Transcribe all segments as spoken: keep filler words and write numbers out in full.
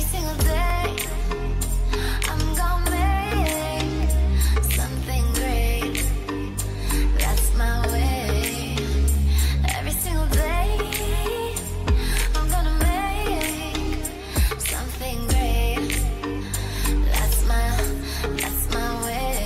single day I'm gonna make something great. That's my way. Every single day I'm gonna make something great. That's my, that's my way.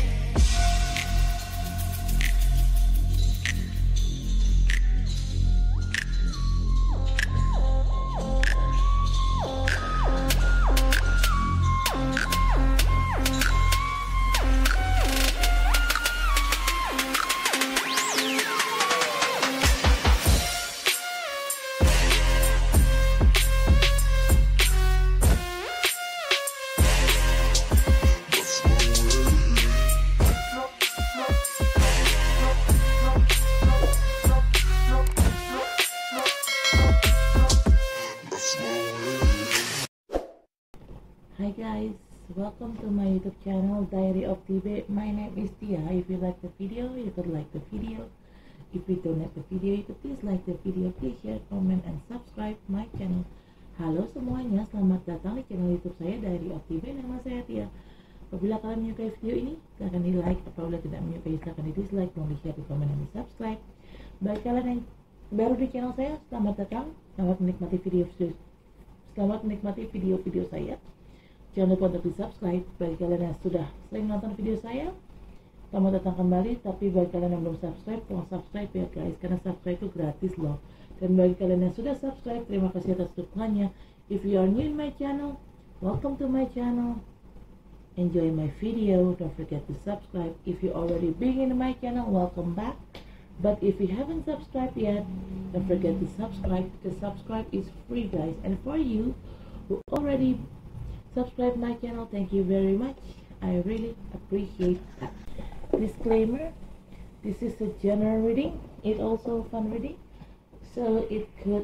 Hi guys, welcome to my YouTube channel Diary of Tibe. My name is Tia. If you like the video, you could like the video. If you don't like the video, you could please like the video. Please share, comment, and subscribe my channel. Halo semuanya, selamat datang di channel YouTube saya Diary of Tibe. Nama saya Tia. Apabila kalian menyukai video ini, silahkan di like. Apabila tidak menyukai, silahkan di dislike. Mohon di share, di komen, dan di subscribe. Bagi kalian yang baru di channel saya, selamat datang. Selamat menikmati video Selamat menikmati video-video saya. Jangan lupa untuk di subscribe. Bagi kalian yang sudah sering nonton video saya, selamat datang kembali. Tapi bagi kalian yang belum subscribe, tolong subscribe ya guys, karena subscribe itu gratis loh. Dan bagi kalian yang sudah subscribe, terima kasih atas dukungannya. If you are new in my channel, welcome to my channel. Enjoy my video. Don't forget to subscribe. If you already been in my channel, welcome back. But if you haven't subscribed yet, don't forget to subscribe, because subscribe is free guys. And for you who already subscribe my channel, thank you very much. I really appreciate that. Disclaimer, this is a general reading. It also fun reading, so it could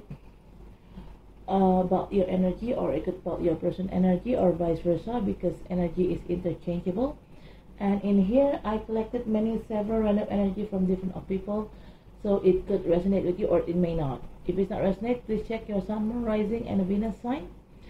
uh, about your energy, or it could about your person energy, or vice versa, because energy is interchangeable. And in here I collected many several random energy from different of people, so it could resonate with you or it may not. If it's not resonate, please check your sun, moon, rising, and Venus sign,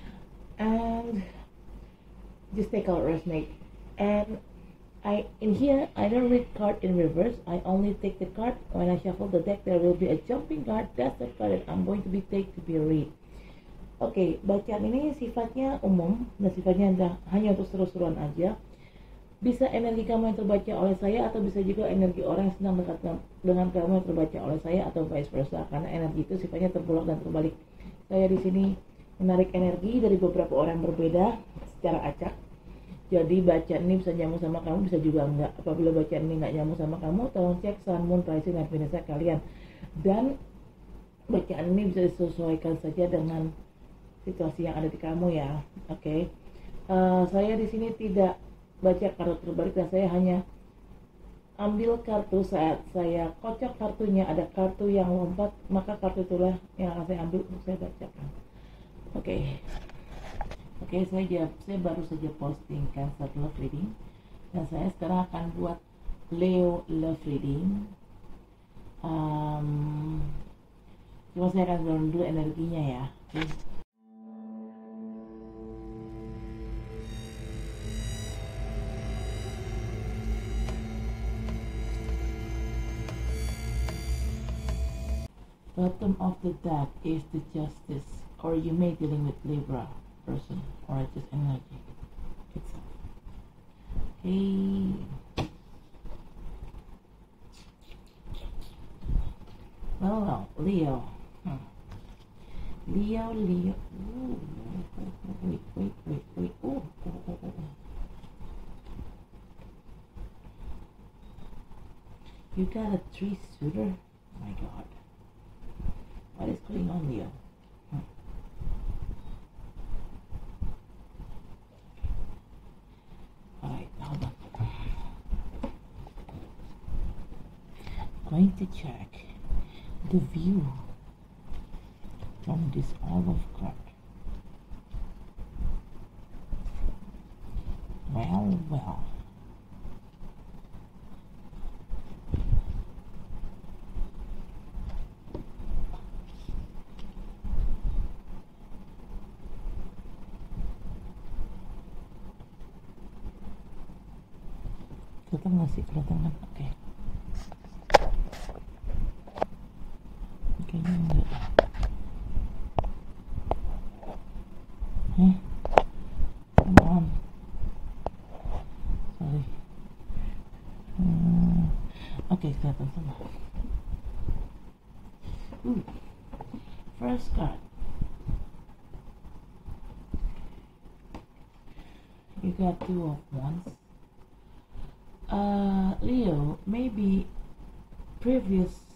and just take out resonate. And I in here I don't read card in reverse. I only take the card when I shuffle the deck. There will be a jumping card. That's the card that I'm going to be take to be read. Oke, okay, bacaan ini sifatnya umum dan sifatnya adalah hanya untuk seru-seruan aja. Bisa energi kamu yang terbaca oleh saya, atau bisa juga energi orang yang sedang dekat dengan kamu yang terbaca oleh saya, atau vice versa. Karena energi itu sifatnya terbelok dan terbalik. Saya di sini menarik energi dari beberapa orang yang berbeda secara acak. Jadi bacaan ini bisa nyambung sama kamu, bisa juga enggak. Apabila bacaan ini enggak nyambung sama kamu, tolong cek sun, moon, rising, dan Venus kalian. Dan bacaan ini bisa disesuaikan saja dengan situasi yang ada di kamu ya. Oke, okay. uh, saya di sini tidak baca kartu terbalik, dan saya hanya ambil kartu saat saya kocok kartunya. Ada kartu yang lompat, maka kartu itulah yang akan saya ambil untuk saya bacakan. Oke. Okay. Oke, okay, saya, saya baru saja postingkan satu love reading, dan saya sekarang akan buat Leo love reading. Um, cuma saya akan turun dulu energinya ya. Okay. Bottom of the deck is the Justice, or you may dealing with Libra person, or just energy itself. Okay. Well, well, Leo. Hmm. Leo, Leo. Ooh. Wait, wait, wait, wait. Ooh. Oh, oh, oh. You got a three suitor? Oh my God. What is going on, Leo? Hmm. Alright, hold on. Going to check the view from this olive card. Well, well. Kelihatan nggak sih? Kelihatan kan? Oke. Kayaknya enggak. Eh, come on. Sorry. Hmm. Oke, kelihatan semua. Ooh. First card. You got two of wands. Uh, Leo, maybe previous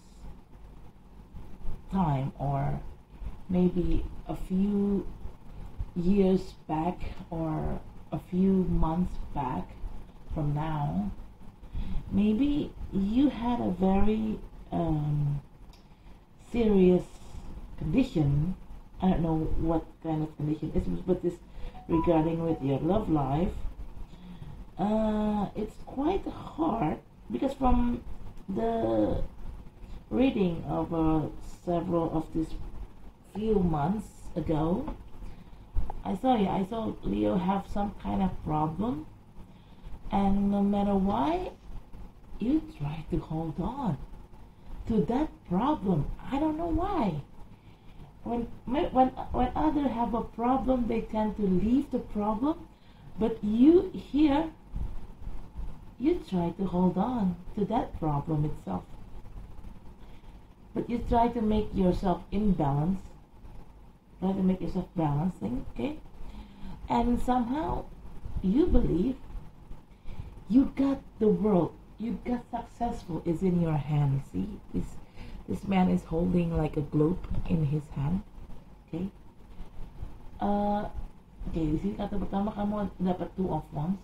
time or maybe a few years back or a few months back from now, maybe you had a very um, serious condition. I don't know what kind of condition it is, but this regarding with your love life. Uh, it's quite hard because from the reading of uh, several of these few months ago, I saw yeah, I saw Leo have some kind of problem, and no matter why, you try to hold on to that problem. I don't know why. When when when others have a problem, they tend to leave the problem, but you here, you try to hold on to that problem itself. But you try to make yourself in balance, try to make yourself balancing, okay? And somehow you believe you got the world, you got successful is in your hand. See, this this man is holding like a globe in his hand, okay? Uh, Oke, okay, di sini kata pertama kamu dapat two of wands.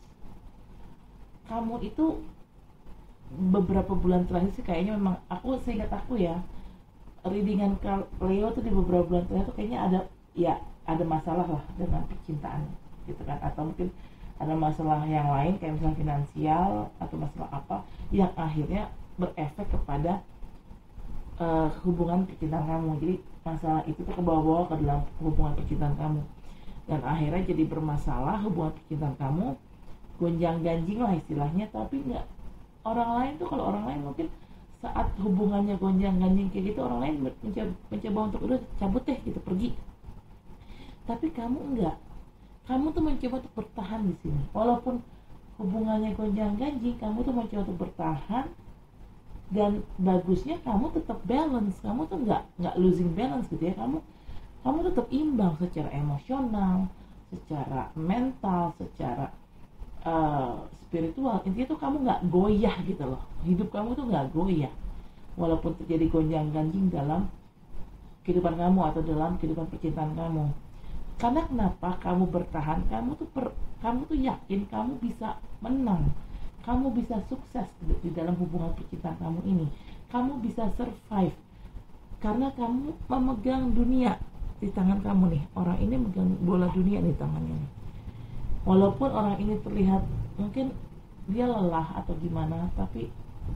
Kamu itu beberapa bulan terakhir sih kayaknya memang, aku seingat aku ya, readingan Leo tuh di beberapa bulan terakhir tuh kayaknya ada ya ada masalah lah dengan percintaan gitu kan, atau mungkin ada masalah yang lain kayak misalnya finansial atau masalah apa yang akhirnya berefek kepada uh, hubungan percintaan kamu. Jadi masalah itu tuh kebawa-bawa ke dalam hubungan percintaan kamu, dan akhirnya jadi bermasalah hubungan percintaan kamu, gonjang-ganjing lah istilahnya. Tapi nggak, orang lain tuh kalau orang lain mungkin saat hubungannya gonjang-ganjing kayak gitu, orang lain mencoba, mencoba untuk udah cabut deh gitu, pergi. Tapi kamu enggak, kamu tuh mencoba untuk bertahan di sini. Walaupun hubungannya gonjang-ganjing, kamu tuh mencoba untuk bertahan, dan bagusnya kamu tetap balance. Kamu tuh nggak nggak losing balance gitu ya. Kamu kamu tetap imbang secara emosional, secara mental, secara uh, spiritual. Intinya tuh kamu nggak goyah gitu loh. Hidup kamu tuh nggak goyah, walaupun terjadi gonjang-ganjing dalam kehidupan kamu atau dalam kehidupan percintaan kamu. Karena kenapa kamu bertahan? Kamu tuh per, kamu tuh yakin kamu bisa menang, kamu bisa sukses di dalam hubungan percintaan kamu ini. Kamu bisa survive karena kamu memegang dunia di tangan kamu nih. Orang ini megang bola dunia di tangannya nih. Walaupun orang ini terlihat mungkin dia lelah atau gimana, tapi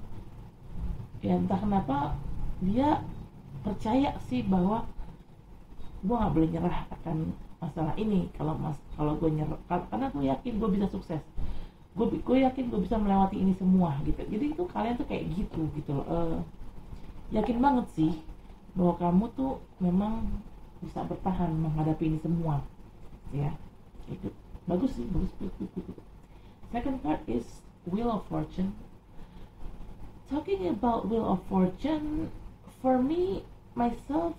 ya entah kenapa dia percaya sih bahwa gue nggak boleh nyerah akan masalah ini. Kalau mas kalau gue nyerah, karena gue yakin gue bisa sukses, gue gue yakin gue bisa melewati ini semua gitu. Jadi itu kalian tuh kayak gitu gitu loh. Uh, yakin banget sih bahwa kamu tuh memang bisa bertahan menghadapi ini semua ya. Itu bagus sih, bagus, bagus, bagus. Second card is Wheel of Fortune. Talking about Wheel of Fortune, for me myself,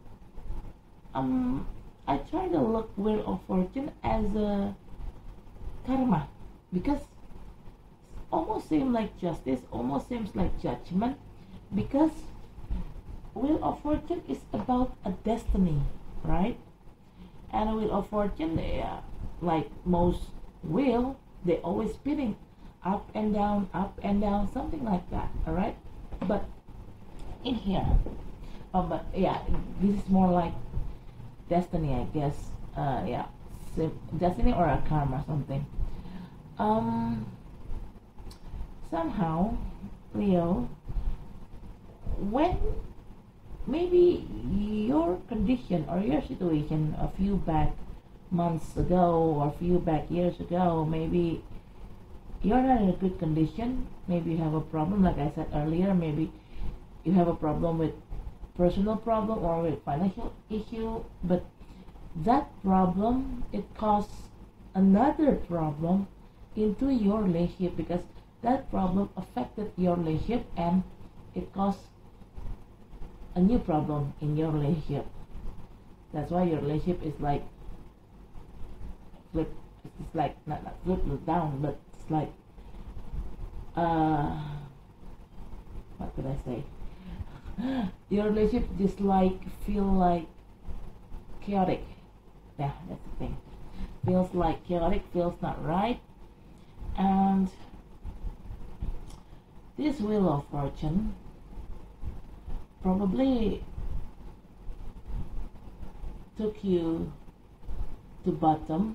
um I try to look Wheel of Fortune as a karma, because almost seems like justice, almost seems like judgment, because Wheel of Fortune is about a destiny, right? And a Wheel of Fortune, yeah, like most wheel, they always spinning up and down, up and down, something like that, all right? But in here, um, but yeah, this is more like destiny, I guess. Uh, yeah, destiny or a karma, something. Um, somehow, Leo, when maybe your condition or your situation a few back months ago or a few back years ago, maybe you're not in a good condition. Maybe you have a problem, like I said earlier. Maybe you have a problem with personal problem or with financial issue, but that problem, it causes another problem into your relationship, because that problem affected your relationship and it caused a new problem in your relationship. That's why your relationship is like flip. It's like not, not flip down, but it's like uh what could I say? Your relationship just like feel like chaotic. Yeah, that's the thing. Feels like chaotic, feels not right. And this Wheel of Fortune probably took you to bottom,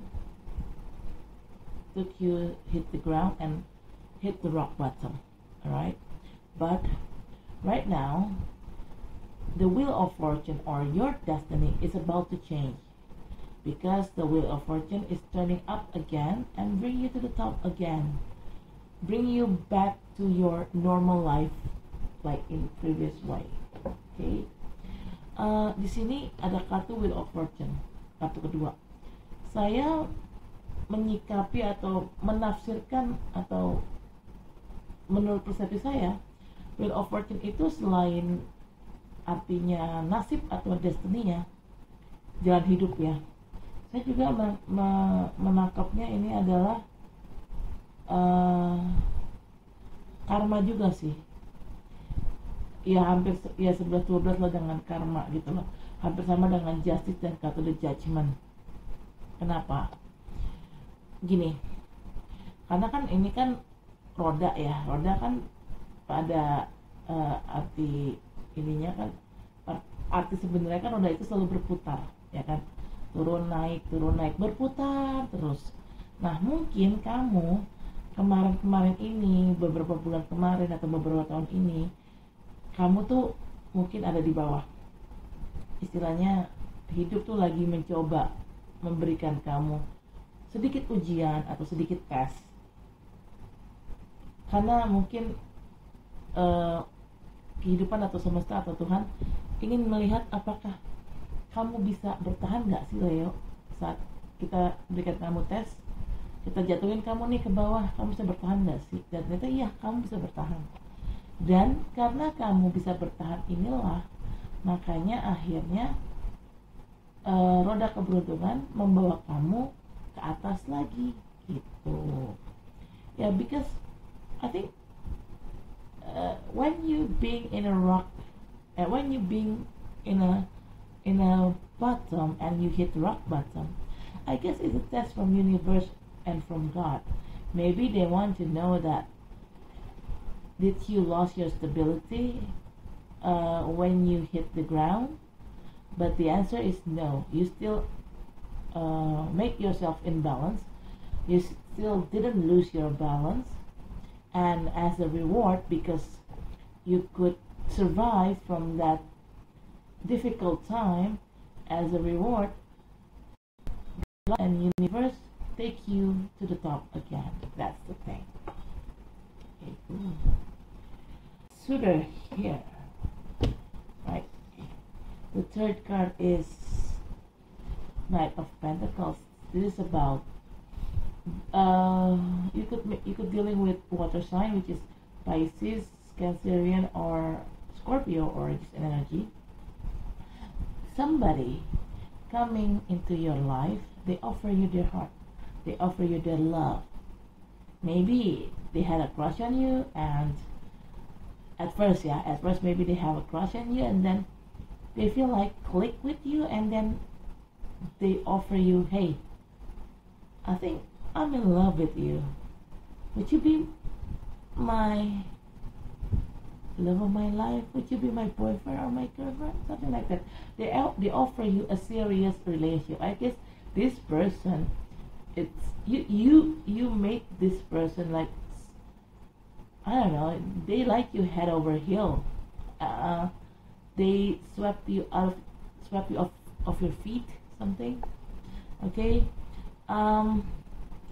took you hit the ground and hit the rock bottom. Alright, but right now the Wheel of Fortune, or your destiny, is about to change, because the Wheel of Fortune is turning up again and bring you to the top again, bring you back to your normal life like in previous way. Okay, uh, di sini ada kartu Wheel of Fortune, kartu kedua. Saya menyikapi atau menafsirkan, atau menurut persepsi saya, Wheel of Fortune itu selain artinya nasib atau destiny-nya, jalan hidup ya, saya juga me me menangkapnya ini adalah uh, karma juga sih. Ya hampir ya sebelas dua belas lah dengan karma gitu loh. Hampir sama dengan justice dan kartu the judgment. Kenapa? Gini. Karena kan ini kan roda ya. Roda kan pada uh, arti ininya kan, arti sebenarnya kan roda itu selalu berputar, ya kan? Turun naik, turun naik, berputar terus. Nah, mungkin kamu kemarin-kemarin ini, beberapa bulan kemarin atau beberapa tahun ini, kamu tuh mungkin ada di bawah. Istilahnya hidup tuh lagi mencoba memberikan kamu sedikit ujian atau sedikit tes. Karena mungkin uh, kehidupan atau semesta atau Tuhan ingin melihat apakah kamu bisa bertahan nggak sih Leo, saat kita berikan kamu tes, kita jatuhin kamu nih ke bawah, kamu bisa bertahan nggak sih? Dan ternyata iya, kamu bisa bertahan. Dan karena kamu bisa bertahan inilah, makanya akhirnya uh, roda keberuntungan membawa kamu ke atas lagi gitu. Ya, yeah, because I think uh, when you being in a rock, uh, when you being in a in a bottom and you hit rock bottom, I guess it's a test from universe and from God. Maybe they want to know that did you lost your stability uh, when you hit the ground? But the answer is no. You still uh, make yourself in balance. You still didn't lose your balance, and as a reward, because you could survive from that difficult time, as a reward, God and universe take you to the top again. That's the thing. Okay. Suitor here, right? The third card is Knight of Pentacles. This is about uh, you could you could dealing with water sign, which is Pisces, Cancerian, or Scorpio, or just an energy. Somebody coming into your life, they offer you their heart, they offer you their love. Maybe they had a crush on you, and at first, yeah, at first maybe they have a crush on you, and then they feel like click with you, and then they offer you, hey, I think I'm in love with you. Would you be my love of my life? Would you be my boyfriend or my girlfriend? Something like that. They they offer you a serious relationship. I guess this person, it's you you you make this person like, I don't know, they like you head over heel. Uh, they swept you out, of, swept you off of your feet, something. Okay. Um, di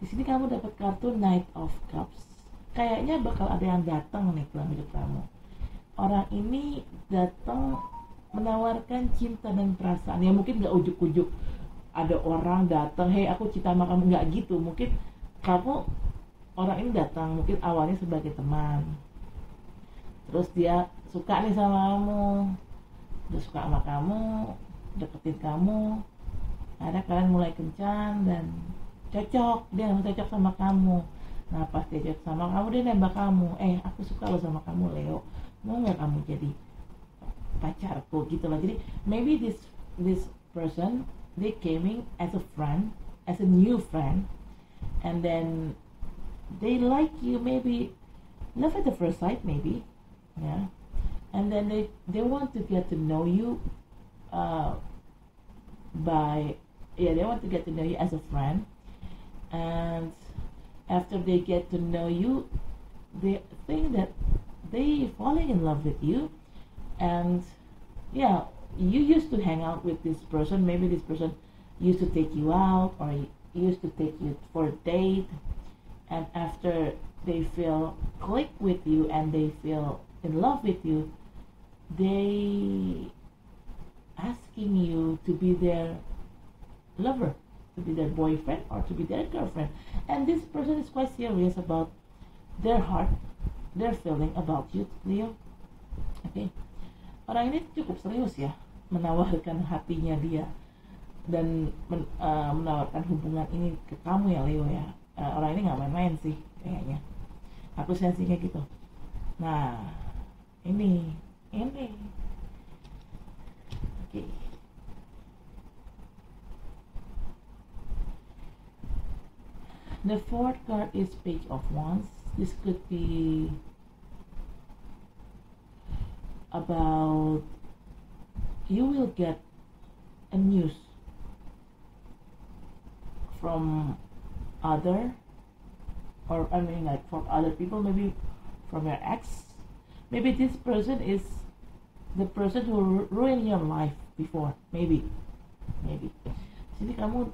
Di sini kamu dapat kartu Knight of Cups. Kayaknya bakal ada yang datang nih dalam hidup kamu. Orang ini datang menawarkan cinta dan perasaan. Ya mungkin nggak ujuk-ujuk ada orang datang, hei aku cinta sama kamu, nggak gitu. Mungkin kamu, orang ini datang mungkin awalnya sebagai teman, terus dia suka nih sama kamu, dia suka sama kamu, deketin kamu, akhirnya kalian mulai kencan dan cocok, dia cocok sama kamu. Nah pas dia cocok sama kamu, dia nembak kamu, eh aku suka lo sama kamu Leo, mau nggak kamu jadi pacarku gitu loh. Jadi maybe this this person, they came in as a friend, as a new friend, and then they like you, maybe love at the first sight, maybe, yeah, and then they they want to get to know you, uh, by yeah they want to get to know you as a friend, and after they get to know you, they think that they falling in love with you, and yeah, you used to hang out with this person, maybe this person used to take you out or used to take you for a date, and after they feel click with you and they feel in love with you, they asking you to be their lover, to be their boyfriend or to be their girlfriend, and this person is quite serious about their heart, their feeling about you, Leo. Oke, okay. Orang ini cukup serius ya menawarkan hatinya dia dan men, uh, menawarkan hubungan ini ke kamu ya Leo ya. Uh, orang ini nggak main-main sih kayaknya, aku sensinya gitu. Nah ini ini oke okay. The fourth card is Page of Wands. This could be about you will get a news from other, or I mean like from other people, maybe from your ex. Maybe this person is the person who ruined your life before. Maybe, maybe. Sini kamu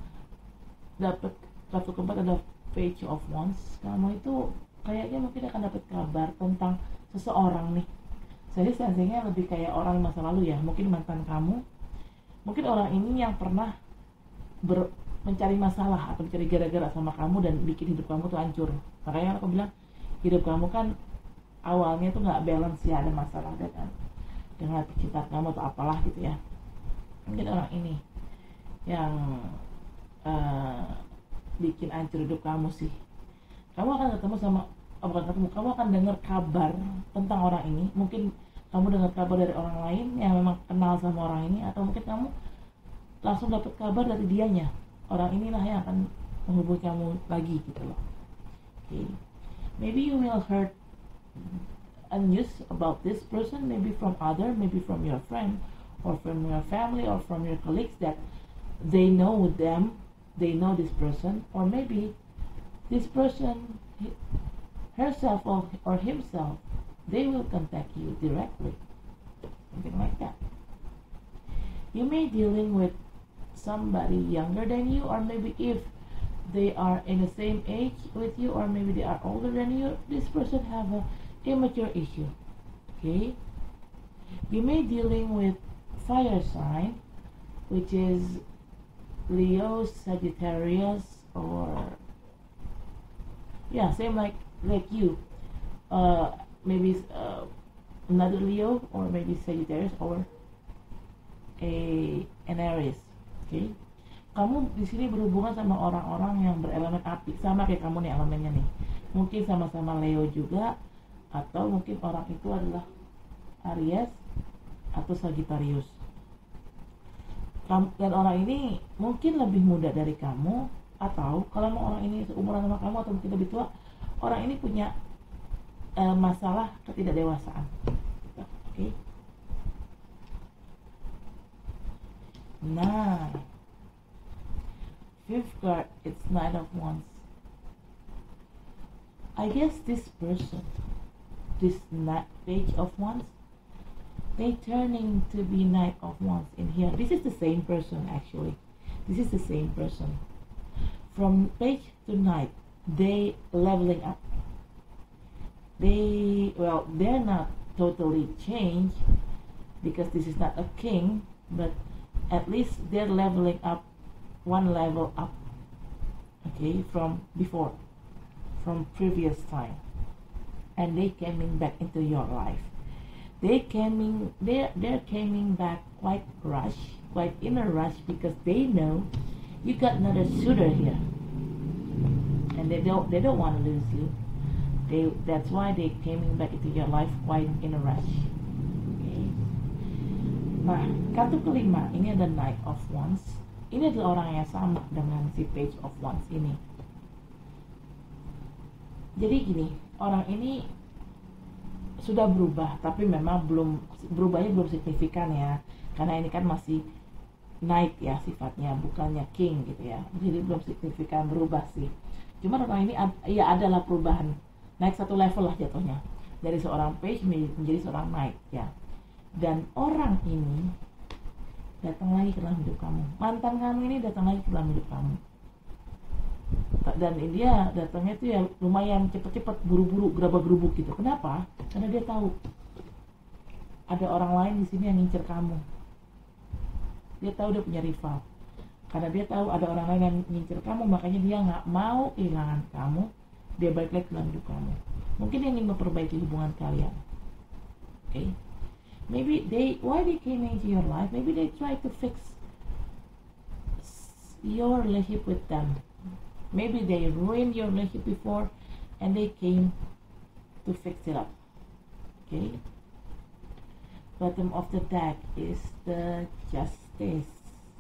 dapat kartu keempat, ada Page of Wands. Kamu itu kayaknya mungkin akan dapat kabar tentang seseorang nih. Jadi sensingnya lebih kayak orang masa lalu ya, mungkin mantan kamu, mungkin orang ini yang pernah ber, mencari masalah atau mencari gara-gara sama kamu dan bikin hidup kamu tuh hancur. Makanya aku bilang hidup kamu kan awalnya tuh nggak balance ya, ada masalah dengan dengan cinta kamu atau apalah gitu ya. Mungkin orang ini yang uh, bikin hancur hidup kamu sih. Kamu akan ketemu sama Oh, bukan ketemu, kamu akan dengar kabar tentang orang ini. Mungkin kamu dengar kabar dari orang lain yang memang kenal sama orang ini, atau mungkin kamu langsung dapat kabar dari dianya. Orang inilah yang akan menghubungi kamu lagi gitu loh. Okay. Maybe you will heard a news about this person, maybe from other, maybe from your friend, or from your family, or from your colleagues that they know them, they know this person, or maybe this person herself or, or himself, they will contact you directly, something like that. You may dealing with somebody younger than you, or maybe if they are in the same age with you, or maybe they are older than you, this person have a immature issue. Okay, you may dealing with fire sign, which is Leo, Sagittarius, or yeah, same like like you, uh, maybe uh, another Leo, or maybe Sagittarius, or a an Aries. Okay, kamu di sini berhubungan sama orang-orang yang berelemen api, sama kayak kamu nih elemennya nih. Mungkin sama-sama Leo juga, atau mungkin orang itu adalah Aries atau Sagittarius. Kamu, dan orang ini mungkin lebih muda dari kamu, atau kalau mau orang ini seumuran sama kamu atau mungkin lebih tua, orang ini punya uh, masalah ketidakdewasaan. Oke. Okay. Nah, fifth card, it's Knight of Wands. I guess this person, this Page of Wands, they turning to be Knight of Wands in here. This is the same person actually. This is the same person. from page to night, they leveling up. They, well, they're not totally changed because this is not a king, but at least they're leveling up one level up, okay, from before, from previous time, and they coming back into your life. They coming, they're they're coming back quite rush, quite in a rush because they know you got another suitor here, and they don't they don't want to lose you. They that's why they coming back into your life quite in a rush. Okay. Nah, kartu kelima ini ada Knight of Wands. Ini adalah orang yang sama dengan si Page of Wands ini. Jadi gini, orang ini sudah berubah, tapi memang belum berubahnya belum signifikan ya, karena ini kan masih Knight ya sifatnya, bukannya King gitu ya. Jadi belum signifikan berubah sih. Cuma orang ini ad, ya adalah perubahan, naik satu level lah jatuhnya, dari seorang Page menjadi seorang Knight ya. Dan orang ini datang lagi ke dalam hidup kamu. Mantan kamu ini datang lagi ke dalam hidup kamu. Dan dia datangnya tuh ya lumayan cepet-cepet, buru-buru, gerabak-gerubuk gitu. Kenapa? Karena dia tahu ada orang lain di sini yang ngincer kamu. Dia tahu dia punya rival. Karena dia tahu ada orang lain yang ngincer kamu, makanya dia nggak mau kehilangan kamu. Dia balik lagi ke dalam hidup kamu. Mungkin dia ingin memperbaiki hubungan kalian. Oke? Okay? Maybe they, why they came into your life? Maybe they try to fix your relationship with them. Maybe they ruined your relationship before and they came to fix it up. Okay? Bottom of the deck is the Justice.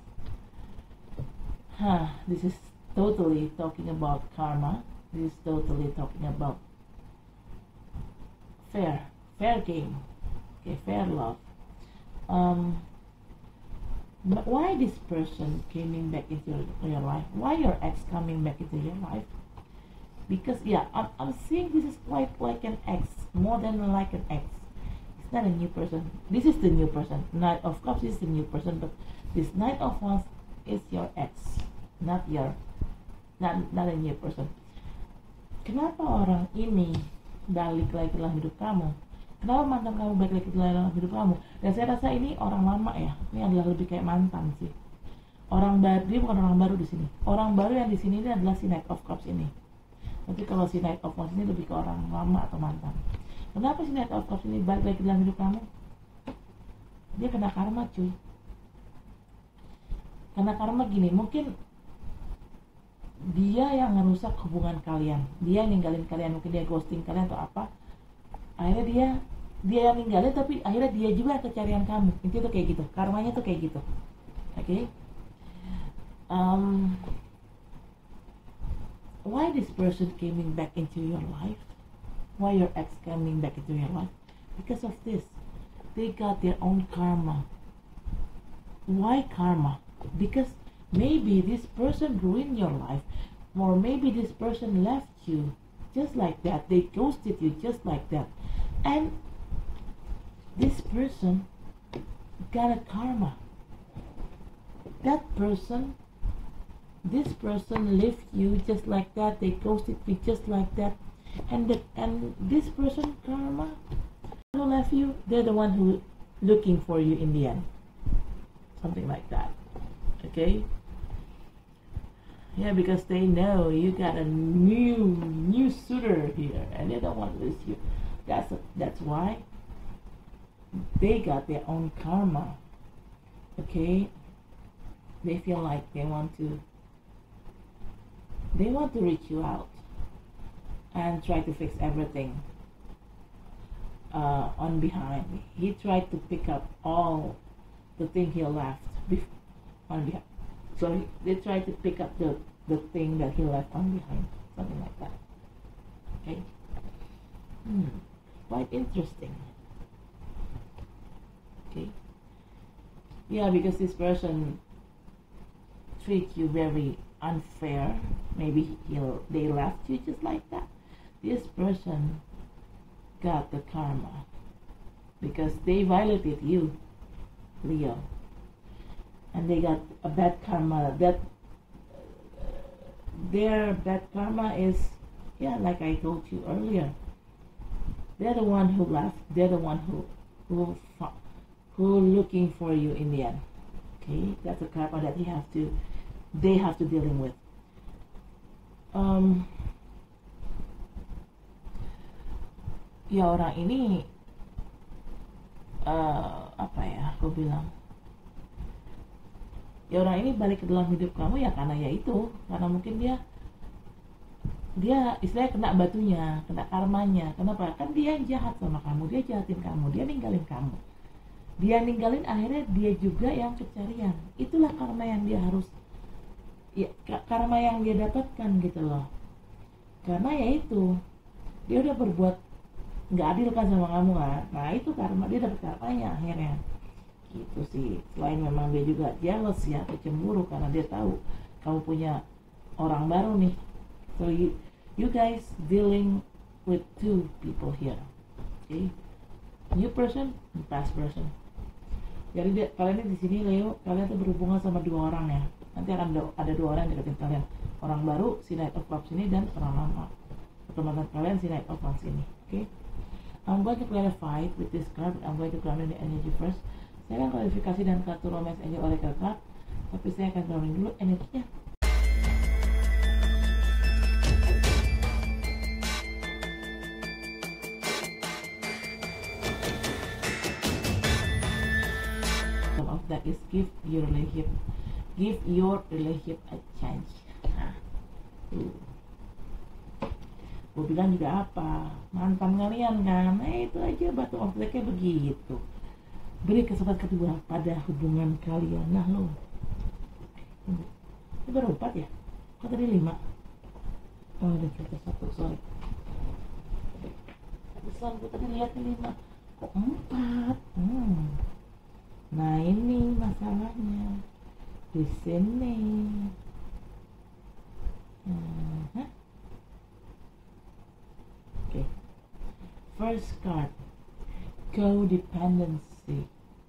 Huh, this is totally talking about karma. This is totally talking about fair, fair game. Okay, fair love. Um, But why this person coming back into your, your life? Why your ex coming back into your life? Because yeah, I'm, I'm seeing this is quite like an ex, more than like an ex. It's not a new person. This is the new person. Knight of Cups is the new person, but this Knight of Wands is your ex, not your, not not a new person. Kenapa orang ini balik lagi dalam hidup kamu? Kenapa mantan kamu balik lagi dalam hidup kamu? Dan saya rasa ini orang lama ya. Ini adalah lebih kayak mantan sih. Orang baru, dia bukan orang baru di sini. Orang baru yang di sini ini adalah si Knight of Cups ini. Nanti kalau si Knight of Wands ini lebih ke orang lama atau mantan. Kenapa si Knight of Cups ini balik lagi dalam hidup kamu? Dia kena karma cuy. Karena karma gini, mungkin dia yang ngerusak hubungan kalian. Dia yang ninggalin kalian, mungkin dia ghosting kalian atau apa. Akhirnya dia dia yang ninggalin, tapi akhirnya dia juga kecarian kamu. Itu tuh kayak gitu, karmanya tuh kayak gitu. Oke, okay? um, why this person coming back into your life? Why your ex coming back into your life? Because of this, they got their own karma. Why karma? Because maybe this person ruined your life, or maybe this person left you just like that. They ghosted you just like that, and this person got a karma. That person, this person left you just like that. They ghosted you just like that, and the, and this person karma who left you, they're the one who looking for you in the end. Something like that. Okay. Yeah, because they know you got a new new suitor here, and they don't want to lose you. That's a, that's why they got their own karma. Okay, they feel like they want to they want to reach you out and try to fix everything uh, on behind. He tried to pick up all the thing he left before on behind. So he, they try to pick up the, the thing that he left on behind. Something like that. Okay? Hmm. Quite interesting. Okay? Yeah, because this person treat you very unfair. Maybe he'll, they left you just like that. This person got the karma because they violated you, Leo. And they got a bad karma. That their bad karma is, yeah, like I told you earlier, they're the one who left, they're the one who who who looking for you in the end. Okay, that's a karma that you have to they have to dealing with. Um, ya orang ini uh, apa ya, aku bilang, ya orang ini balik ke dalam hidup kamu ya karena ya itu, karena mungkin dia dia istilahnya kena batunya, kena karmanya. Kenapa? Kan dia yang jahat sama kamu, dia jahatin kamu, dia ninggalin kamu, dia ninggalin akhirnya dia juga yang kecarian. Itulah karma yang dia harus, ya karma yang dia dapatkan gitu loh. Karena ya itu, dia udah berbuat nggak adil kan sama kamu kan. Nah itu karma, dia dapat karmanya akhirnya gitu sih. Selain memang dia juga jealous ya, cemburu karena dia tahu kamu punya orang baru nih. So you, you guys dealing with two people here, okay? New person, past person. Jadi dia, kalian ini di sini Leo, kalian tuh berhubungan sama dua orang ya. Nanti akan ada, ada dua orang yang deketin kalian. Orang baru si Knight of Cups ini dan orang lama teman-teman kalian si Knight of Wands ini, okay? I'm going to clarify with this card. I'm going to ground the energy first. Saya akan klarifikasi dan kartu romance angel oracle card, tapi saya akan grounding dulu energinya. Of that is give your relationship, give your relationship a chance. Nah, tuh. Gue bilang juga apa, mantan kalian kan, nah itu aja batu of deck-nya begitu. Beri kesempatan kedua pada hubungan kalian. Nah lo, ini baru empat ya? Kok tadi lima? Oh ada satu satu, sorry. Pesan gue tadi lihatnya lima, kok empat? Hmm. Nah ini masalahnya di sini. Hmm, huh? Okay. First card, codependency.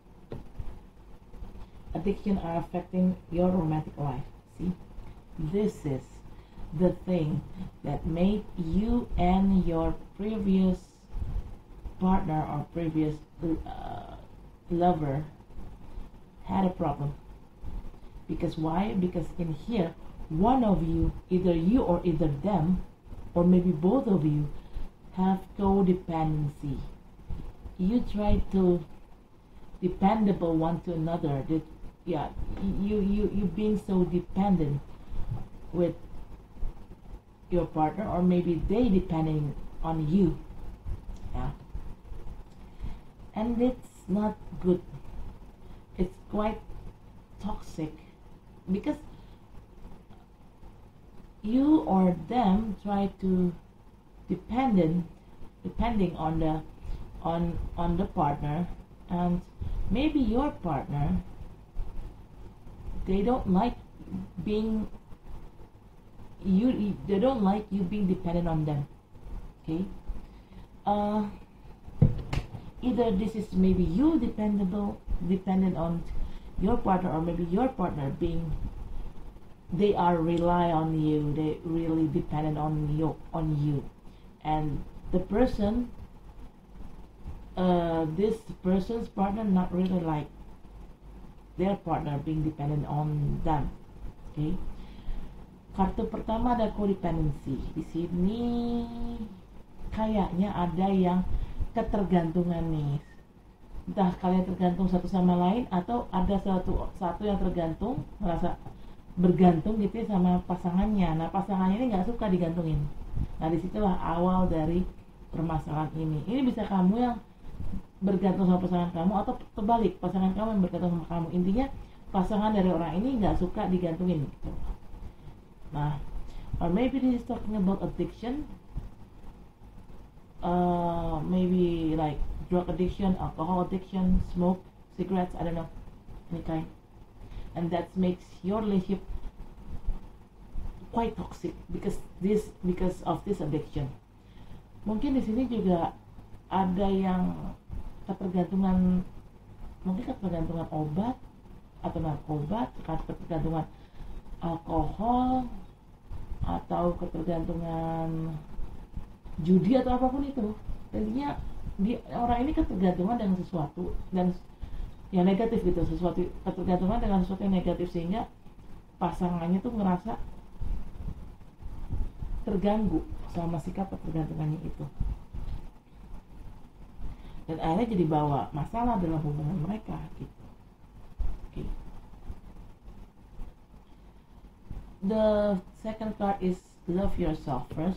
Addiction are affecting your romantic life. See, this is the thing that made you and your previous partner or previous uh, lover had a problem. Because why? Because in here, one of you, either you or either them, or maybe both of you, have codependency. You try to dependable one to another. That, yeah, you you you being so dependent with your partner, or maybe they depending on you. Yeah, and it's not good. It's quite toxic because you or them try to dependent depending on the on on the partner, and maybe your partner, they don't like being you they don't like you being dependent on them. Okay, uh either this is maybe you dependable dependent on your partner, or maybe your partner being they are rely on you, they really dependent on you on you and the person uh, this person's partner not really like their partner being dependent on them. Okay, kartu pertama ada codependency. Di sini kayaknya ada yang ketergantungan nih, entah kalian tergantung satu sama lain atau ada satu satu yang tergantung, merasa bergantung gitu ya sama pasangannya. Nah pasangannya ini nggak suka digantungin. Nah disitulah awal dari permasalahan ini. Ini bisa kamu yang bergantung sama pasangan kamu, atau terbalik, pasangan kamu yang bergantung sama kamu. Intinya pasangan dari orang ini nggak suka digantungin gitu. Nah, or maybe this is talking about addiction. Uh, maybe like drug addiction, alcohol addiction, smoke, cigarettes, I don't know, any kind. And that makes your relationship quite toxic because this because of this addiction. Mungkin di sini juga ada yang ketergantungan, mungkin ketergantungan obat atau narkoba, ketergantungan alkohol, atau ketergantungan judi atau apapun itu. Intinya di, orang ini ketergantungan dengan sesuatu dan yang negatif gitu, sesuatu ketergantungan dengan sesuatu yang negatif sehingga pasangannya tuh ngerasa terganggu sama sikap ketergantungannya itu, dan akhirnya jadi bawa masalah dalam hubungan mereka gitu. Okay. The second card is love yourself first.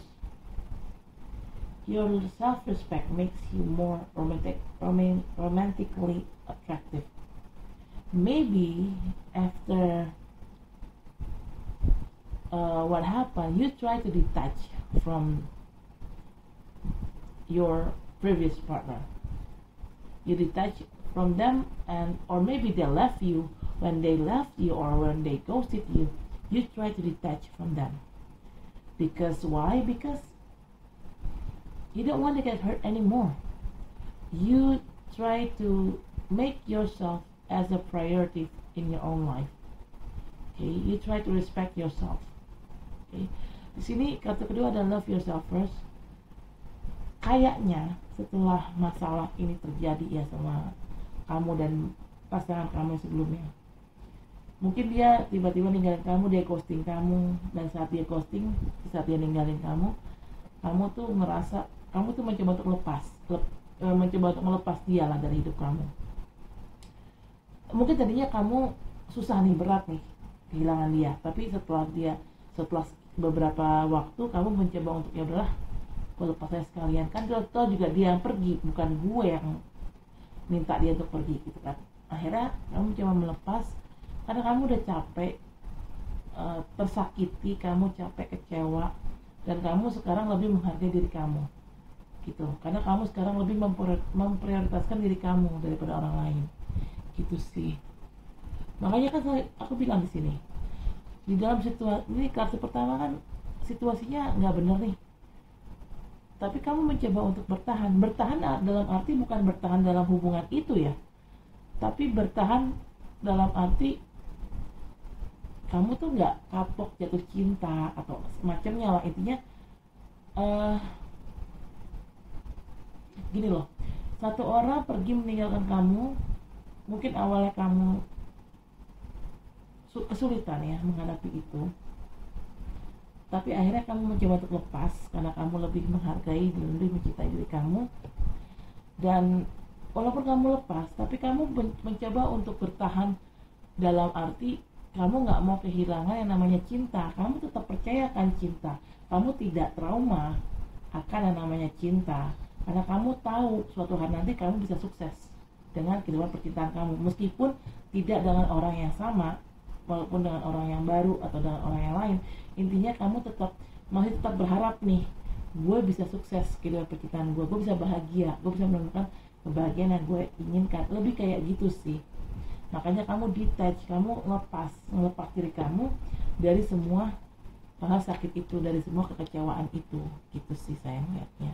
Your self-respect makes you more romantic, rom- romantically attractive. Maybe after uh, what happened, you try to detach from your previous partner. You detach from them, and or maybe they left you. When they left you or when they ghosted you, you try to detach from them. Because why? Because you don't want to get hurt anymore. You try to make yourself as a priority in your own life. Okay, you try to respect yourself. Okay, di sini kartu kedua adalah love yourself first. Kayaknya setelah masalah ini terjadi ya sama kamu dan pasangan kamu sebelumnya, mungkin dia tiba-tiba ninggalin kamu, dia ghosting kamu, dan saat dia ghosting, saat dia ninggalin kamu, kamu tuh ngerasa kamu tuh mencoba untuk lepas, lep, e, mencoba untuk melepas dia lah dari hidup kamu. Mungkin tadinya kamu susah nih, berat nih kehilangan dia, tapi setelah dia setelah beberapa waktu kamu mencoba untuk ya udahlah, gue lepas saya sekalian, kan tau juga dia yang pergi, bukan gue yang minta dia untuk pergi gitu kan. Akhirnya kamu coba melepas karena kamu udah capek, e, tersakiti, kamu capek, kecewa, dan kamu sekarang lebih menghargai diri kamu gitu, karena kamu sekarang lebih memprioritaskan diri kamu daripada orang lain gitu sih. Makanya kan saya, aku bilang di sini di dalam situasi ini, kartu pertama kan situasinya nggak bener nih, tapi kamu mencoba untuk bertahan. Bertahan dalam arti bukan bertahan dalam hubungan itu ya, tapi bertahan dalam arti kamu tuh nggak kapok jatuh cinta atau semacamnya lah. Intinya uh, gini loh, satu orang pergi meninggalkan kamu, mungkin awalnya kamu kesulitan ya menghadapi itu, tapi akhirnya kamu mencoba untuk lepas karena kamu lebih menghargai dan lebih mencintai diri kamu. Dan walaupun kamu lepas, tapi kamu mencoba untuk bertahan dalam arti kamu nggak mau kehilangan yang namanya cinta. Kamu tetap percaya akan cinta, kamu tidak trauma akan yang namanya cinta, karena kamu tahu suatu hari nanti kamu bisa sukses dengan kehidupan percintaan kamu, meskipun tidak dengan orang yang sama, walaupun dengan orang yang baru atau dengan orang yang lain. Intinya kamu tetap masih tetap berharap nih, gue bisa sukses kehidupan percintaan gue, gue bisa bahagia, gue bisa menemukan kebahagiaan yang gue inginkan. Lebih kayak gitu sih. Makanya kamu detach, kamu lepas, melepas diri kamu dari semua hal sakit itu, dari semua kekecewaan itu, gitu sih saya melihatnya.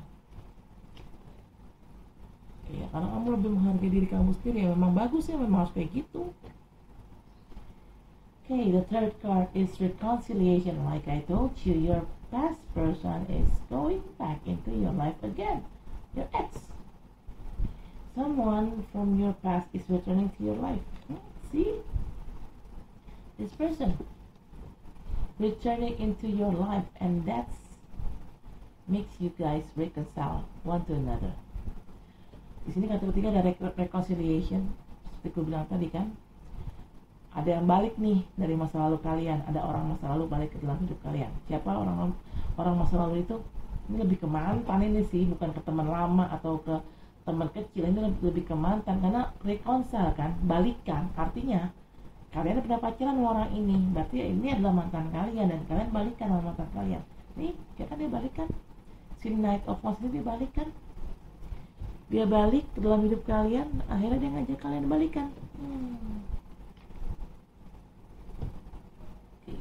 Ya, karena kamu lebih menghargai diri kamu sendiri, ya memang bagus ya, memang harus kayak gitu. Okay, the third card is reconciliation. Like I told you, your past person is going back into your life again. Your ex. Someone from your past is returning to your life. Hmm, see? This person returning into your life, and that's makes you guys reconcile one to another. Di sini kata ketiga ada reconciliation, seperti gue bilang tadi kan, ada yang balik nih dari masa lalu kalian, ada orang masa lalu balik ke dalam hidup kalian. Siapa orang orang masa lalu itu? Ini lebih ke mantan ini sih, bukan ke teman lama atau ke teman kecil. Ini lebih, lebih ke mantan, karena reconcile kan, balikan, artinya kalian pernah pacaran sama orang ini, berarti ya ini adalah mantan kalian dan kalian balikan sama mantan kalian. Nih, kita dia balikan, si Knight of Wands ini dia balikan. Dia balik ke dalam hidup kalian, akhirnya dia ngajak kalian balikan. Hmm. Okay.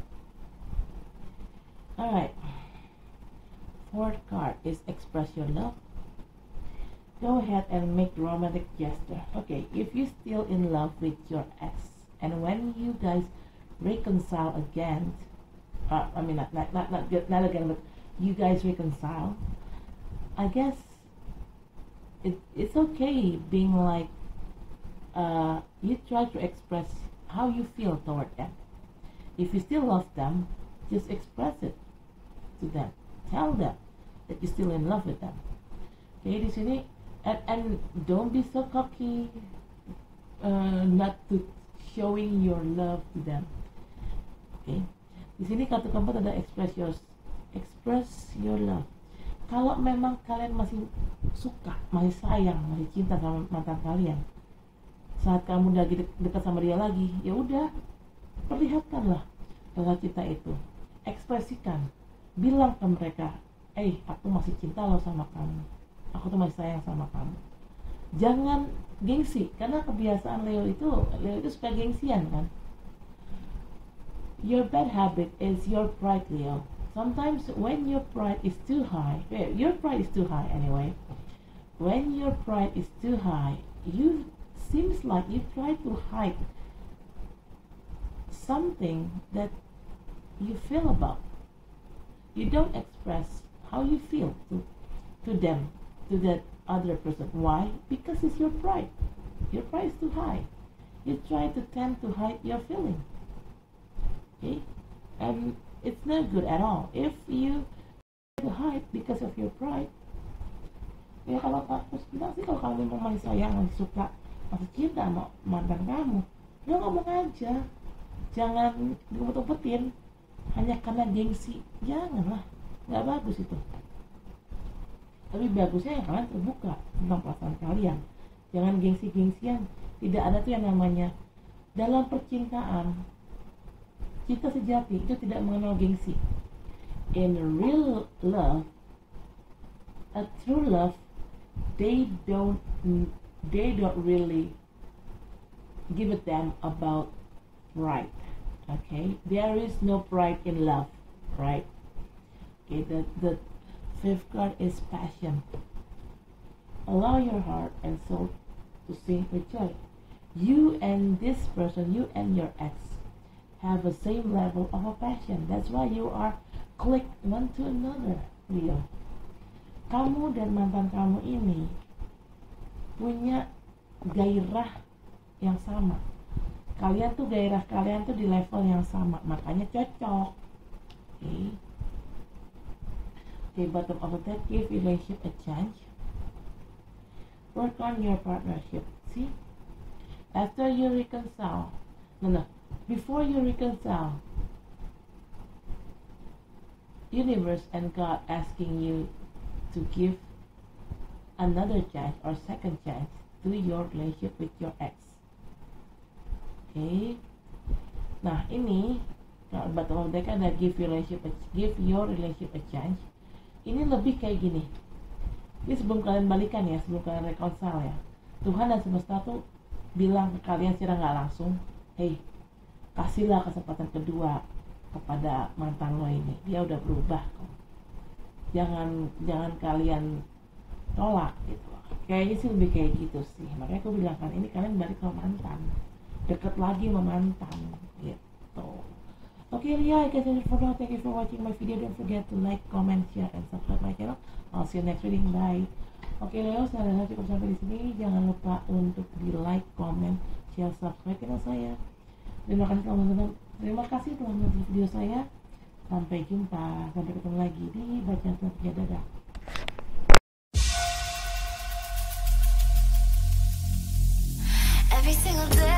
Alright. Fourth card is express your love. Go ahead and make romantic gesture. Okay, if you're still in love with your ex, and when you guys reconcile again, uh, I mean not, not, not, not, not again, but you guys reconcile, I guess it, it's okay being like, uh, you try to express how you feel toward them. If you still love them, just express it to them. Tell them that you're still in love with them. Okay, di sini, and, and don't be so cocky, uh, not to showing your love to them. Okay, di sini kata keempat ada express your express your love. Kalau memang kalian masih suka, masih sayang, masih cinta sama mantan kalian, saat kamu lagi de- dekat sama dia lagi, ya udah, perlihatkanlah rasa cinta itu, ekspresikan, bilang ke mereka, eh, aku masih cinta loh sama kamu, aku tuh masih sayang sama kamu. Jangan gengsi, karena kebiasaan Leo itu, Leo itu suka gengsian kan. Your bad habit is your pride, Leo. Sometimes when your pride is too high, your pride is too high anyway. When your pride is too high, you seems like you try to hide something that you feel about. You don't express how you feel to, to them, to that other person. Why? Because it's your pride. Your pride is too high. You try to tend to hide your feeling. Okay? And it's not good at all. If you try to hide because of your pride, ya kalau kamu sebenarnya sih, kalau kamu memang masih sayang, masih suka, masih cinta sama mantan kamu, ya ngomong aja. Jangan diumpet-umpetin hanya karena gengsi. Janganlah, nggak bagus itu. Tapi bagusnya ya kalian terbuka tentang perasaan kalian. Jangan gengsi-gengsian. Tidak ada tuh yang namanya dalam percintaan. Cinta sejati itu tidak mengenal gengsi. In real love, a true love, they don't they don't really give a damn about pride. Okay, there is no pride in love, right? Okay, the the fifth card is passion. Allow your heart and soul to sing with joy. You and this person, you and your ex, have the same level of a passion. That's why you are clicked one to another, Leo. Kamu dan mantan kamu ini punya gairah yang sama. Kalian tuh gairah kalian tuh di level yang sama, makanya cocok. Oke. Okay. Okay, bottom of the deck, give relationship a chance. Work on your partnership. See? After you reconcile, no, no, before you reconcile, universe and God asking you to give another chance or second chance to your relationship with your ex. Oke, okay. Nah ini bottom of the deck ada give relationship, give your relationship a chance. Ini lebih kayak gini. Ini sebelum kalian balikan ya, sebelum kalian reconcile ya. Tuhan dan semesta tuh bilang ke kalian secara nggak langsung, hey, kasihlah kesempatan kedua kepada mantan lo ini. Dia udah berubah kok. Jangan jangan kalian tolak gitu. Kayaknya sih lebih kayak gitu sih. Makanya aku bilang kan ini kalian balik ke mantan, deket lagi sama mantan gitu. Oke, okay, Leo, I guess that's it for now. Thank you for watching my video. Don't forget to like, comment, share, and subscribe my channel. I'll see you next reading. Bye. Oke, okay, Leo, saya rasa cukup sampai di sini. Jangan lupa untuk di like, comment, share, subscribe channel saya. Terima kasih telah menonton. Terima kasih telah menonton video saya. Sampai jumpa. Sampai ketemu lagi di Bacaan Selanjutnya. Dadah. Every single day